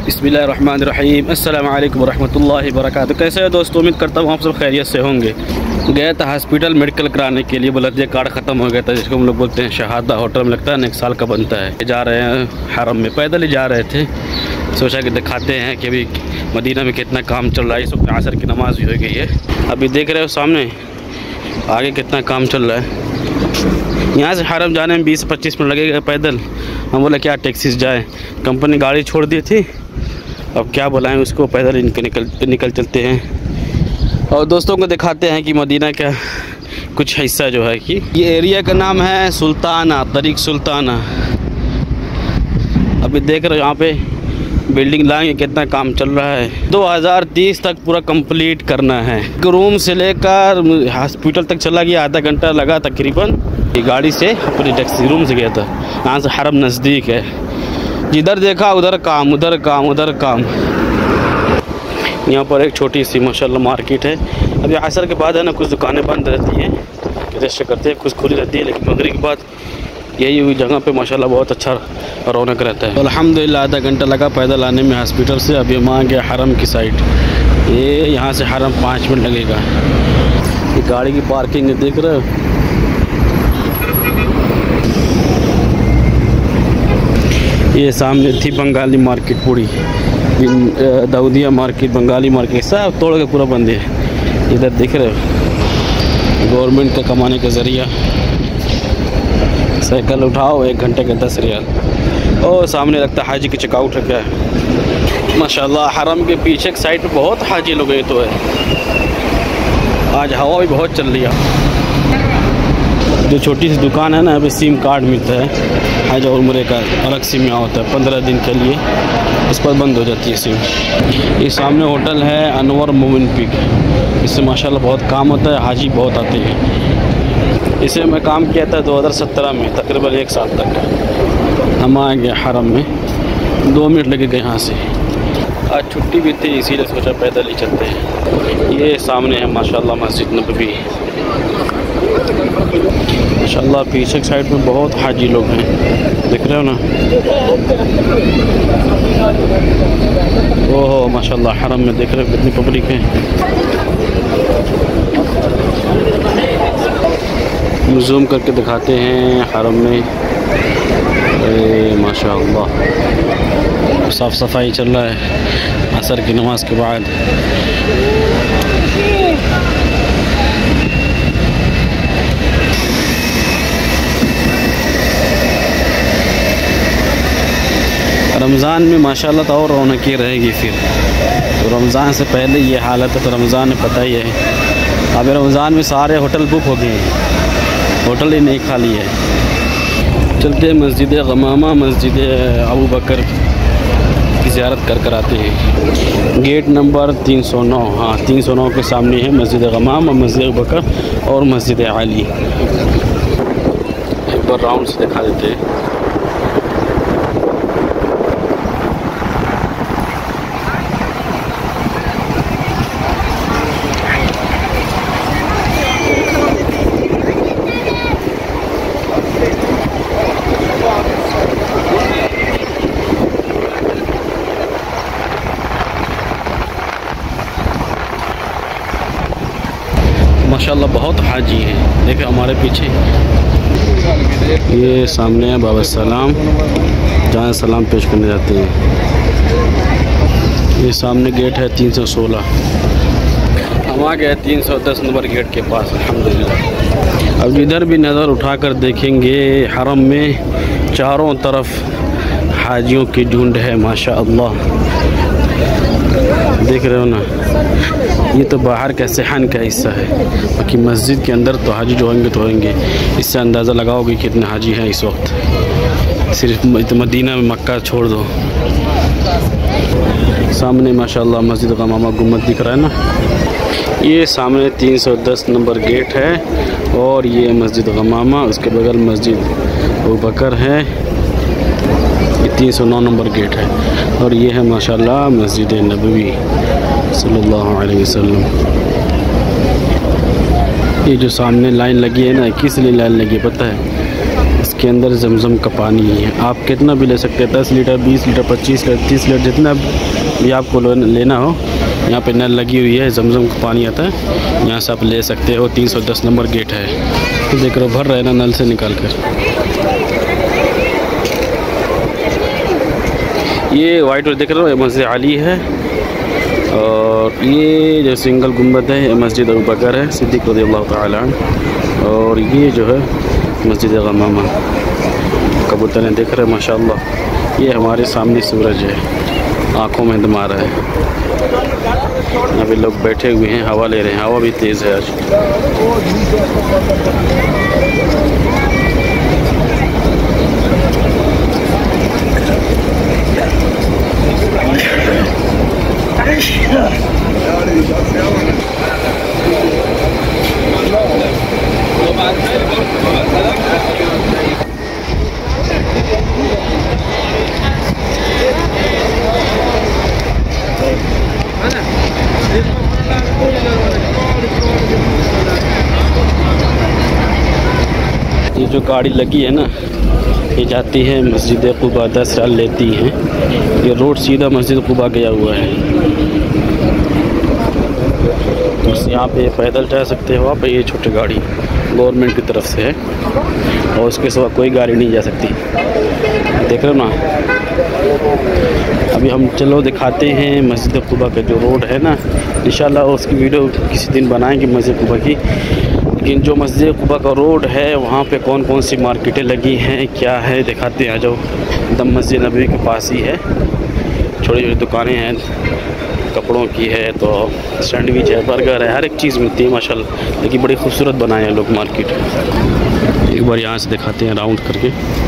बिस्मिल्लाहिर्रहमानिर्रहीम अस्सलामु अलैकुम वरहमतुल्लाहि वबरकातुहू। कैसे हो दोस्तों, उम्मीद करता हूँ आप सब खैरियत से होंगे। गया था हॉस्पिटल मेडिकल कराने के लिए, बुलंदिया कार्ड ख़त्म हो गया था, जिसको हम लोग बोलते हैं शहादा। होटल में लगता है ना 1 साल का बनता है। जा रहे हैं हरम में, पैदल ही जा रहे थे। सोचा कि दिखाते हैं कि अभी मदीना में कितना काम चल रहा है। इस वक्त असर की नमाज़ भी हो गई है। अभी देख रहे हो सामने आगे कितना काम चल रहा है। यहाँ से हरम जाने में 20-25 मिनट लगेगा पैदल। हम बोले क्या टैक्सी से जाए, कंपनी गाड़ी छोड़ दी थी, अब क्या बुलाएं उसको, पैदल निकल चलते हैं। और दोस्तों को दिखाते हैं कि मदीना का कुछ हिस्सा जो है कि ये एरिया का नाम है सुल्ताना, तरीक सुल्ताना। अभी देख रहे हो यहाँ पे बिल्डिंग लाएंगे, कितना काम चल रहा है। 2030 तक पूरा कंप्लीट करना है। रूम से लेकर हॉस्पिटल तक चला गया, आधा घंटा लगा तकरीबन। गाड़ी से अपने टैक्सी रूम से गया था। यहाँ से हरम नज़दीक है, जिधर देखा उधर काम, उधर काम, उधर काम। यहाँ पर एक छोटी सी माशाल्लाह मार्केट है। अभी असर के बाद है ना, कुछ दुकानें बंद रहती हैं, रेस्ट करते हैं, कुछ खुली रहती है, लेकिन मगरिब के बाद यही जगह पे माशाल्लाह बहुत अच्छा रौनक रहता है। अल्हम्दुलिल्लाह आधा घंटा लगा पैदल आने में हॉस्पिटल से। अभी हम आ गए हरम की साइड। ये यहाँ से हरम 5 मिनट लगेगा। ये गाड़ी की पार्किंग है, देख रहे हो। ये सामने थी बंगाली मार्केट पूरी, दाऊदिया मार्केट, बंगाली मार्केट, सब तोड़ के पूरा बंद है। इधर देख रहे हो गवर्नमेंट का कमाने का ज़रिया। साइकिल उठाओ 1 घंटे का 10 रियाल। और सामने लगता है हाजी की चेकआउट है क्या है। माशाल्लाह हरम के पीछे एक साइड पे बहुत हाजी लोग तो है। आज हवा भी बहुत चल रही है। जो छोटी सी दुकान है ना, अभी सिम कार्ड मिलता है हज और उम्रे का, अलग सिम यहाँ होता है 15 दिन के लिए, इस पर बंद हो जाती है सिम। ये सामने होटल है अनवर मोमिन पीक, इससे माशाल्लाह बहुत काम होता है, हाजी बहुत आते हैं। इसे मैं काम किया था 2017 में, तकरीबन 1 साल तक। हम आ गए हरम में, 2 मिनट लगेगा यहाँ से। आज छुट्टी भी थी, इसीलिए सोचा पैदल ही चलते हैं। ये सामने है माशाल्लाह मस्जिद नबवी। माशाल्लाह पीछे की साइड में बहुत हाजी लोग हैं, देख रहे हो ना। ओहो माशाल्लाह हरम में देख रहे हो कितनी पब्लिक है। जूम करके दिखाते हैं हरम में। माशाल्लाह साफ़ सफाई चल रहा है असर की नमाज के बाद। रमज़ान में माशाल्लाह तो और रौनकी रहेगी फिर। तो रमज़ान से पहले ये हालत है, तो रमज़ान में पता ही है। अब रमज़ान में सारे होटल बुक हो गए हैं, होटल ही नहीं खाली है। चलते मस्जिद गमामा, मस्जिद अबू बकर की ज़ियारत कर आते हैं। गेट नंबर 309, हाँ 309 के सामने है मस्जिद गमामा, मस्जिद अबू बकर और मस्जिद अली। एक बार राउंड से दिखा देते हैं। माशाल्लाह बहुत हाजी हैं, देखो हमारे पीछे। ये सामने है बाबा सलाम, जहाँ सलाम पेश करने जाते हैं। ये सामने गेट है 316। हम आ गए 310 नंबर गेट के पास अल्हम्दुलिल्लाह। अब इधर भी नज़र उठाकर देखेंगे, हरम में चारों तरफ हाजियों की झुंड है माशाअल्लाह, देख रहे हो ना। ये तो बाहर का सहन का हिस्सा है, बाकी मस्जिद के अंदर तो हाजी जो होंगे तो होंगे। इससे अंदाज़ा लगाओगे कितने हाजी हैं इस वक्त। सिर्फ मदीना में, मक्का छोड़ दो। सामने माशाल्लाह मस्जिद गमामा गुम्बद दिख रहा है ना। ये सामने 310 नंबर गेट है और ये मस्जिद गमामा, उसके बगल मस्जिद अबू बकर है। ये 309 नंबर गेट है और ये है माशाल्लाह मस्जिद नबवी सल्लल्लाहु अलैहि वसल्लम। ये जो सामने लाइन लगी है ना, किस लिए लाइन लगी है पता है? इसके अंदर जमज़म का पानी है। आप कितना भी ले सकते हैं, 10 लीटर, 20 लीटर, 25 लीटर, 30 लीटर, जितना भी आपको लेना हो। यहाँ पे नल लगी हुई है, जमज़म का पानी आता है, यहाँ से आप ले सकते हो। 310 नंबर गेट है। तो देख रहे हो भर रहे हैं ना नल से निकाल कर। ये वाइट और देख रहे हो मस्जिद अली है, और ये जो सिंगल गुंबद है ये मस्जिद अबू बकर है सिद्दीक़ रज़ियल्लाहु तआला अन्हु। और ये जो है मस्जिद गमामा। कबूतरें देख रहे हैं माशाअल्लाह। ये हमारे सामने सूरज है, आँखों में दमा रहा है। यहाँ पे लोग बैठे हुए हैं, हवा ले रहे हैं। हवा भी तेज़ है आज। ये जो गाड़ी लगी है ना, ये जाती है मस्जिद कुबा, 10 रियाल लेती हैं। ये रोड सीधा मस्जिद कुबा गया हुआ है। बस यहाँ पे पैदल जा सकते हो आप। ये छोटी गाड़ी गवर्नमेंट की तरफ से है, और उसके सिवा कोई गाड़ी नहीं जा सकती। देख रहे हो ना। अभी हम चलो दिखाते हैं मस्जिद कुबा का जो रोड है ना, इंशाल्लाह उसकी वीडियो किसी दिन बनाएंगे मस्जिद कुबा की। लेकिन जो मस्जिद कुबा का रोड है वहाँ पे कौन कौन सी मार्केटें लगी हैं, क्या है, दिखाते हैं। आ जाओ। एकदम मस्जिद नबी के पास ही है। छोटी छोटी दुकानें हैं, कपड़ों की है, तो सैंडविच है, बर्गर है, हर एक चीज़ मिलती है माशाल्लाह। लेकिन बड़ी खूबसूरत बनाए हैं लोग मार्केट। एक बार यहाँ से दिखाते हैं राउंड करके।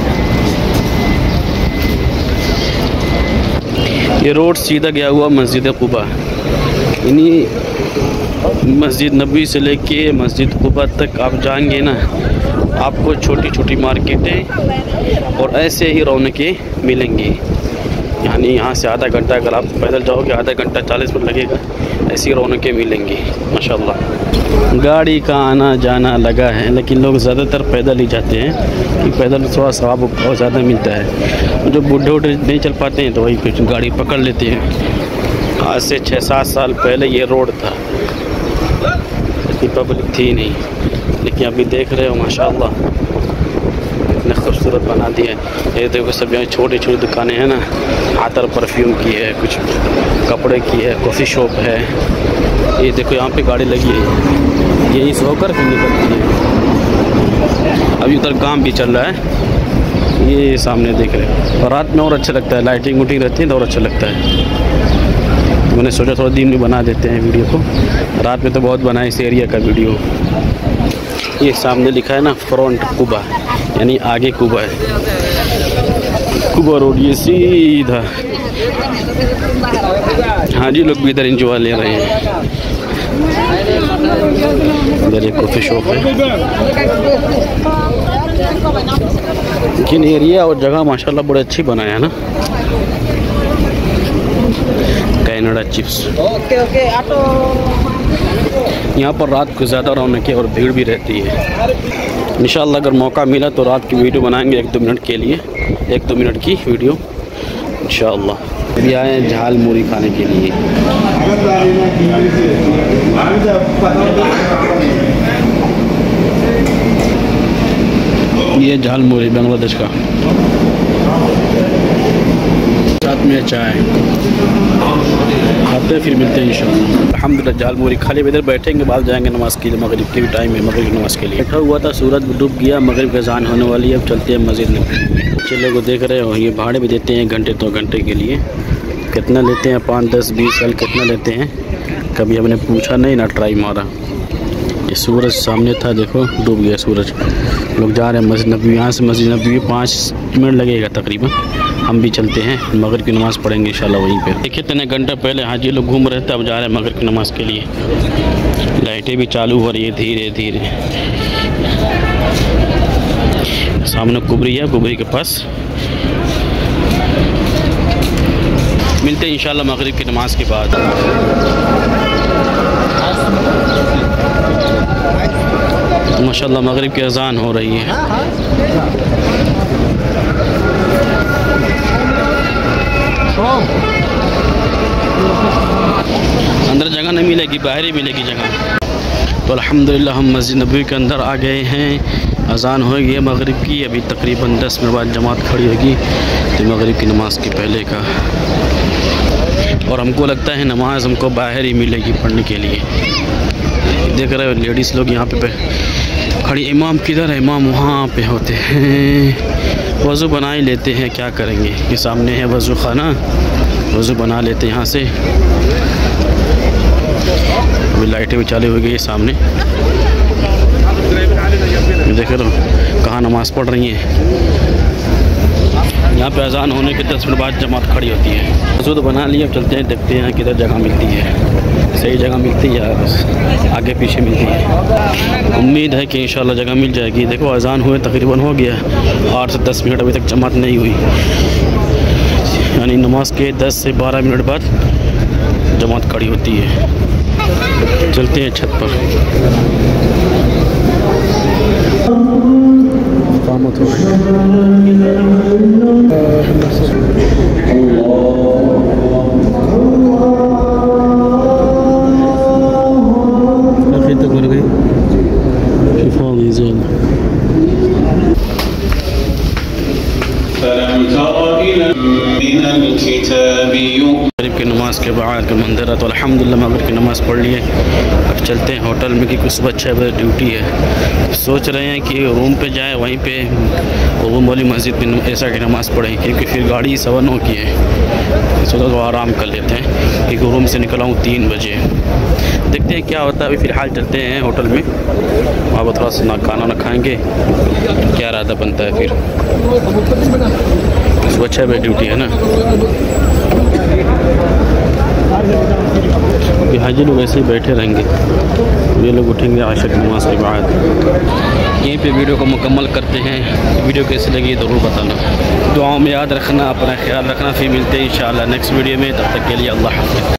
ये रोड सीधा गया हुआ मस्जिद कुबा, यानी मस्जिद नबी से लेके मस्जिद कुबा तक आप जाएंगे ना, आपको छोटी छोटी मार्केटें और ऐसे ही रौनकें मिलेंगी। यानी यहाँ से आधा घंटा अगर आप पैदल जाओगे, आधा घंटा 40 मिनट लगेगा, ऐसी रौनकें मिलेंगी माशाल्लाह। गाड़ी का आना जाना लगा है, लेकिन लोग ज़्यादातर पैदल ही जाते हैं कि पैदल थोड़ा सवाब बहुत ज़्यादा मिलता है। जो बूढ़े वूढ़े नहीं चल पाते हैं तो वही फिर गाड़ी पकड़ लेते हैं। आज से 6-7 साल पहले ये रोड था, इतनी पब्लिक थी नहीं, लेकिन अभी देख रहे हो माशाल्लाह इतने खूबसूरत बना दिया है। ये देखो सब यहाँ छोटी छोटी दुकानें हैं ना, आतर परफ्यूम की है, कुछ कपड़े की है, कॉफ़ी शॉप है। ये देखो यहाँ पे गाड़ी लगी है, यही से होकर फिर निकलती है। अभी उधर काम भी चल रहा है, ये सामने देख रहे हैं। और रात में और अच्छा लगता है, लाइटिंग वूटिंग रहती है तो और अच्छा लगता है। मैंने सोचा थोड़ा दिन में बना देते हैं वीडियो को, रात में तो बहुत बना है इस एरिया का वीडियो। ये सामने लिखा है ना फ्रंट कुबा, यानी आगे कुबा है। कुबा रोड ये सीधा। हाँ जी, लोग भी इधर एंजॉय ले रहे हैं। इधर एक कॉफ़ी शॉप है। लेकिन एरिया और जगह माशाल्लाह बड़ी अच्छी बनाया है ना। Canada chips. यहाँ पर रात को ज़्यादा रौनक और भीड़ भी रहती है। इंशाल्लाह अगर मौका मिला तो रात की वीडियो बनाएंगे 1-2 मिनट के लिए, 1-2 मिनट की वीडियो इंशाल्लाह। अभी आए हैं झाल मूरी खाने के लिए। ये झाल मूरी बांग्लादेश का, साथ में चाय खाते हैं, फिर मिलते हैं इंशाल्लाह। अल्हम्दुलिल्लाह झाल मूरी खाली इधर बैठेंगे, बाद जाएंगे नमाज़ के लिए। मगरिब के भी टाइम है, मगरिब की नमाज़ के लिए बैठा हुआ था। सूरज डूब गया, मगरिब का अज़ान होने वाली है। अब चलते हैं मस्जिद में। चले को देख रहे हो, ये भाड़े भी देते हैं 1 घंटे 2 घंटे के लिए। कितना लेते हैं? 5, 10, 20 साल कितना लेते हैं कभी हमने पूछा नहीं, ना ट्राई मारा। ये सूरज सामने था, देखो डूब गया सूरज। लोग जा रहे हैं मस्जिद नबी। यहाँ से मस्जिद नबी 5 मिनट लगेगा तकरीबन। हम भी चलते हैं, मगरिब की नमाज़ पढ़ेंगे इंशाल्लाह वहीं पे। देखिए इतने घंटे पहले हाजी लोग घूम रहे थे, अब जा रहे हैं मगरिब की नमाज़ के लिए। लाइटें भी चालू हो रही है धीरे धीरे। सामने कुबरी है, कुबरी के पास मिलते हैं इंशाल्लाह मगरिब की नमाज़ के बाद। माशाल्लाह मगरिब की अजान हो रही है। अंदर जगह नहीं मिलेगी, बाहर ही मिलेगी जगह। तो अल्हम्दुलिल्लाह हम मस्जिद नबवी के अंदर आ गए हैं। अजान हो गई है मगरिब की, अभी तकरीबन 10 मिनट बाद जमात खड़ी होगी तो मगरिब की नमाज के पहले का। और हमको लगता है नमाज हमको बाहर ही मिलेगी पढ़ने के लिए। देख रहे हो लेडीज़ लोग यहाँ पे खड़ी, इमाम किधर है? इमाम वहाँ पे होते हैं। वज़ू बना ही लेते हैं, क्या करेंगे, ये सामने है वज़ू खाना, वज़ू बना लेते हैं यहाँ से। अभी लाइटें भी चालू हो गई है सामने, देख रहे हो कहाँ नमाज़ पढ़ रही हैं। यहाँ पे अजान होने के 10 मिनट बाद जमात खड़ी होती है। वज़ू तो बना लिया, अब चलते हैं देखते हैं किधर जगह मिलती है, सही जगह मिलती है या बस आगे पीछे मिलती है। उम्मीद है कि इंशाल्लाह जगह मिल जाएगी। देखो अजान हुए तकरीबन हो गया 8 से 10 मिनट, अभी तक जमात नहीं हुई, यानी नमाज के 10 से 12 मिनट बाद जमात खड़ी होती है। चलते हैं छत पर। कामत हो मगरिब की नमाज़ के बाद का मंदिर है। तो अल्हम्दुलिल्लाह मगरिब की नमाज़ पढ़ लिए, अब चलते हैं होटल में कि कुछ सुबह 6 बजे ड्यूटी है। सोच रहे हैं कि रूम पे जाएं, वहीं पे रूम वाली मस्जिद में ऐसा की नमाज़ पढ़ें, क्योंकि फिर गाड़ी 9:15 की है। सोचा तो आराम कर लेते हैं, क्योंकि रूम से निकला हूँ 3 बजे। देखते हैं क्या होता है। अभी फ़िलहाल चलते हैं होटल में, वहाँ पर थोड़ा सा खाना ना खाएँगे, क्या इरादा बनता है। फिर सुबह 6 बजे ड्यूटी है ना। हाजी लोग ऐसे ही बैठे रहेंगे, ये लोग उठेंगे आशा की नमाज के बाद। यहीं पे वीडियो को मुकम्मल करते हैं। वीडियो कैसी लगी ज़रूर बताना, दुआओं में याद रखना, अपना ख्याल रखना। फिर मिलते हैं इंशाअल्लाह नेक्स्ट वीडियो में, तब तक के लिए अल्लाह हाफ़िज़।